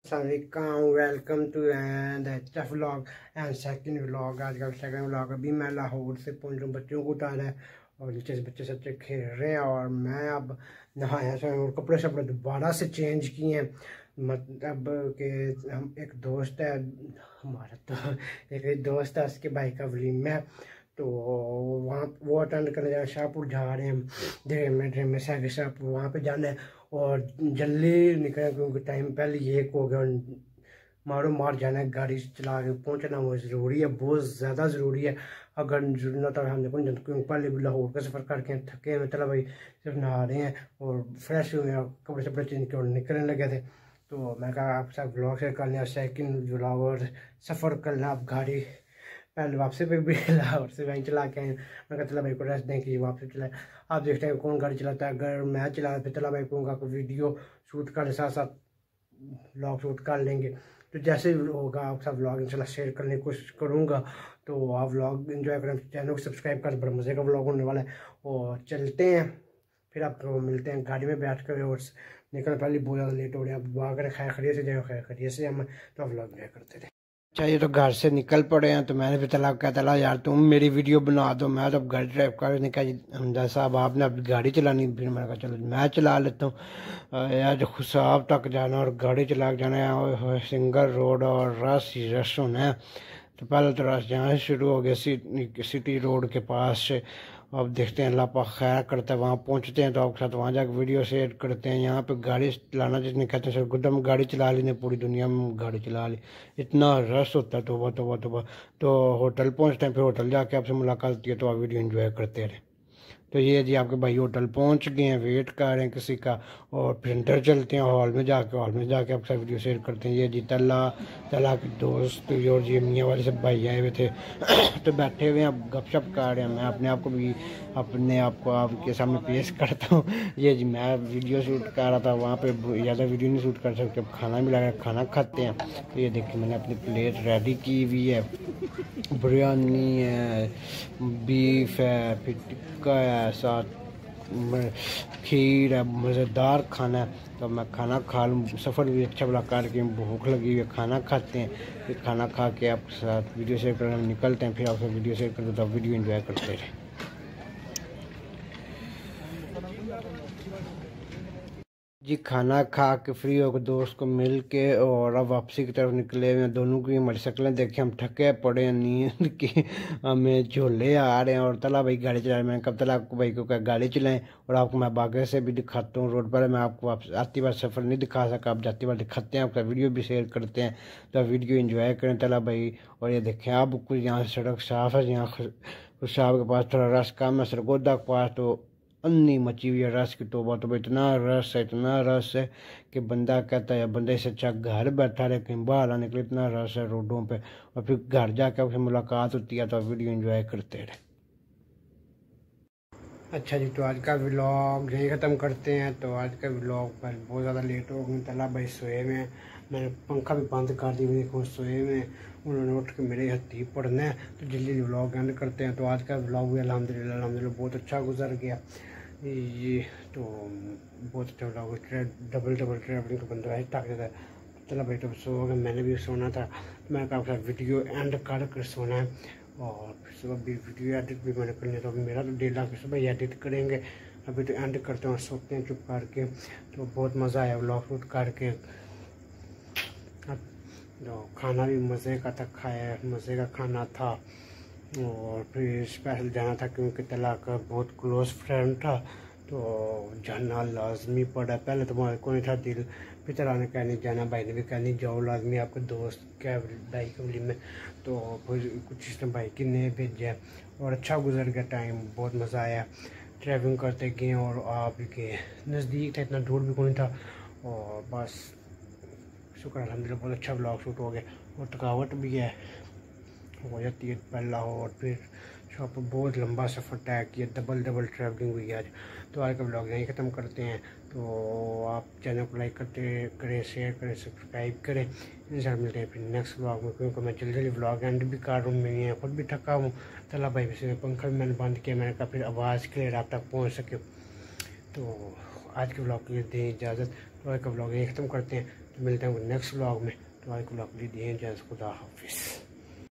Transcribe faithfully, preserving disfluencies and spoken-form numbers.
अस्सलामुअलैकुम, welcome to the vlog and second vlog. आज का सेकंड व्लॉग। अभी मैं लाहौर से पहुंच रहा हूँ, बच्चों को उतारा है और नीचे से बच्चे सबसे खेल रहे हैं और मैं अब नहाया से और कपड़े शपड़े दोबारा से चेंज किए हैं। मतलब कि हम एक दोस्त है हमारा, तो एक दोस्त है, उसके भाई का वलीमा है, तो वहाँ वो अटेंड करने जा रहे हैं। शाहपुर जा रहे हैं, डेढ़ मिनट में से शाहपुर वहाँ पे जाना है और जल्दी निकले क्योंकि टाइम पहले ये हो गया। मारो मार जाना है, गाड़ी चला के पहुँचना वो ज़रूरी है, बहुत ज़्यादा ज़रूरी है। अगर जरूरी ना तो हम देखो क्योंकि पहले भी लाहौर का सफ़र करके थके हुए, चलो भाई सिर्फ नहा रहे हैं और फ्रेश हुए हैं, कपड़े शपड़े चेंज के और निकलने लगे थे। तो मैं कहा आप सब ब्लॉग शेयर कर लिया, सेकंड ब्लॉग और सफ़र करना। आप गाड़ी पहले वापसी पे भी लाहौर से वहीं चला के आए। मैं कहता चला भाई को रेस्ट दें कि वापसी चलाए। आप देखते हैं कौन गाड़ी चलाता है। अगर मैं चला फिर चला भाई कहूँगा को वीडियो शूट कर साथ साथ व्लॉग शूट कर लेंगे। तो जैसे भी होगा आप सब व्लॉग इंशाल्लाह शेयर करने की कोशिश करूँगा। तो आप व्लॉग एंजॉय करें, चैनल को सब्सक्राइब कर, बड़ा मज़े का व्लॉग होने वाला है। और चलते हैं फिर आपको मिलते हैं गाड़ी में बैठ कर और निकल। पहले बहुत ज़्यादा लेट हो रहे हैं, अब वहाँ कर खैर खरीय से जाए, खैर खरीय से हम तो व्लॉग एंजॉय करते थे। चाहिए तो घर से निकल पड़े हैं, तो मैंने भी तलाक कहा तला यार तुम मेरी वीडियो बना दो। मैं तो गाड़ी ड्राइव कर नहीं कहा हमदा साहब आपने अब गाड़ी चलानी। फिर मैंने कहा चलो मैं चला लेता हूँ यार। जो खुशाब तक जाना और गाड़ी चला के जाना है, सिंगल रोड और रस ही रस होना है। तो पहले तो रस यहाँ से शुरू हो गया सी, सिटी रोड के पास से। अब देखते हैं अल्लाह पाक खैर करता है, वहाँ पहुँचते हैं तो आपके साथ वहाँ जाकर वीडियो शेयर करते हैं। यहाँ पे गाड़ी चलाना जिसने कहते हैं सर गुदम गाड़ी चला ली ने, पूरी दुनिया में गाड़ी चला ली, इतना रश होता है। तोबा तोबा तोबा। तो होटल पहुँचते हैं, फिर होटल जाके आपसे मुलाकात होती है, तो आप वीडियो एंजॉय करते रहे। तो ये जी आपके भाई होटल पहुंच गए हैं, वेट कर रहे हैं किसी का। और फिर अंदर चलते हैं हॉल में जाके, हॉल में जाके आपके साथ वीडियो शेयर करते हैं। ये जी तला तला के दोस्त और जी मियाँ वाले सब भाई आए हुए थे तो बैठे हुए हैं, अब गपशप कर रहे हैं। मैं अपने आप को भी अपने आप को आपके सामने पेश करता हूँ। ये जी मैं वीडियो शूट कर रहा था, वहाँ पे ज़्यादा वीडियो नहीं शूट कर सकते, अब खाना भी लगा, खाना खाते हैं। तो ये देखिए मैंने अपनी प्लेट रेडी की हुई है, बिरयानी है, बीफ है, फिर टिक्का है, साथ खीर है, मज़ेदार खाना है। तो मैं खाना खा लूँ, सफ़र भी अच्छा भला करके भूख लगी हुई है, खाना खाते हैं। फिर खाना खा के आपके साथ वीडियो शेयर करने निकलते हैं, फिर आपसे वीडियो शेयर करते तो आप वीडियो एंजॉय करते रहे। जी खाना खा के फ्री होकर दोस्त को मिल के और अब वापसी की तरफ निकले हुए। दोनों की हमारी शक्लें देखे हम थके पड़े हैं, नींद की हमें झोले आ रहे हैं। और तला भाई गाड़ी चला रहे हैं। मैंने कब तला आपको भाई को क्या गाड़ी चलाएं और आपको मैं बागे से भी दिखाता हूँ रोड पर। मैं आपको वापस आती बार सफ़र नहीं दिखा सका, आप जाती बार दिखाते हैं, आपका वीडियो भी शेयर करते हैं, तो आप वीडियो इंजॉय करें तला भाई। और ये देखें आप कुछ यहाँ सड़क साफ़ है, यहाँ खुशाब के पास थोड़ा रस कम है, सरगोदा के पास तो अन्नी मची हुई है रस की। तोबा तो इतना रस है, इतना रस है कि बंदा कहता है बंदे से अच्छा घर बैठा रहे, कहीं बाहर ना निकले, इतना रस है रोडों पे। और फिर घर जाकर आपसे मुलाकात होती है तो आप वीडियो एंजॉय करते रहे। अच्छा जी, तो आज का व्लॉग यही ख़त्म करते हैं। तो आज का व्लॉग पर बहुत ज़्यादा लेट हो गई, तला भाई सोए में, मैंने पंखा भी बंद कर दिया, देखो सोए में, उन्होंने उठ के मेरे हथी पढ़ना है। तो जल्दी व्लॉग एंड करते हैं। तो आज का व्लॉग भी अल्हम्दुलिल्लाह अल्हम्दुलिल्लाह बहुत अच्छा गुजर गया। ये तो बहुत अच्छा व्लॉग, डबल डबल ट्रैवलिंग का बंदा है थक जाता है। चला भाई तो सो गया, मैंने भी सोना था, मैं कहा वीडियो एंड कर कर सोना है। और फिर सुबह भी वीडियो एडिट भी मैंने करनी है, तो मेरा तो डेला के सुबह एडिट करेंगे। अभी तो एंड करते हैं, सोते हैं चुप करके। तो बहुत मज़ा आया व्लॉग शूट करके। अब तो खाना भी मज़े का था, खाया मज़े का खाना था। और फिर स्पेशल जाना था क्योंकि तला का बहुत क्लोज फ्रेंड था, तो जाना लाजमी पड़ा। पहले तो हमारे को नहीं था दिल, फिर तला ने कहा नहीं जाना, भाई ने भी कहा नहीं जाओ लाजमी, आपके दोस्त क्या भाई कमली में। तो फिर कुछ इसने भाई की ने भेजा और अच्छा गुजर गया टाइम, बहुत मज़ा आया। ट्रैवलिंग करते गए और आप गए, नज़दीक था, इतना दूर भी कोई था। और बस शुक्र अल्हम्दुलिल्लाह बहुत अच्छा ब्लॉग शूट हो गया। और थकावट भी है हो जाती है पहला हो। और फिर शॉप पर बहुत लंबा सफ़र तय किया, डबल डबल ट्रैवलिंग हुई आज। तो आज का ब्लॉग यहीं ख़त्म करते हैं। तो आप चैनल को लाइक करते करें, शेयर करें, सब्सक्राइब करें। इंशाल्लाह मिलते हैं फिर नेक्स्ट ब्लॉग में, क्योंकि मैं जल्दी जल्दी ब्लॉग एंड भी कर रहा हूँ। मैं खुद भी थका हूँ, तला भाई से पंखा भी मैंने बंद किया, मैंने कहा फिर आवाज़ क्लियर आप तक पहुँच सके। तो आज के ब्लॉग के लिए दें इजाज़त। तो आज का ब्लॉग यही ख़त्म करते हैं, तो मिलते हैं नेक्स्ट ब्लॉग में। तो आज के ब्लॉग के लिए दें इजाज़त। खुदा हाफिज़।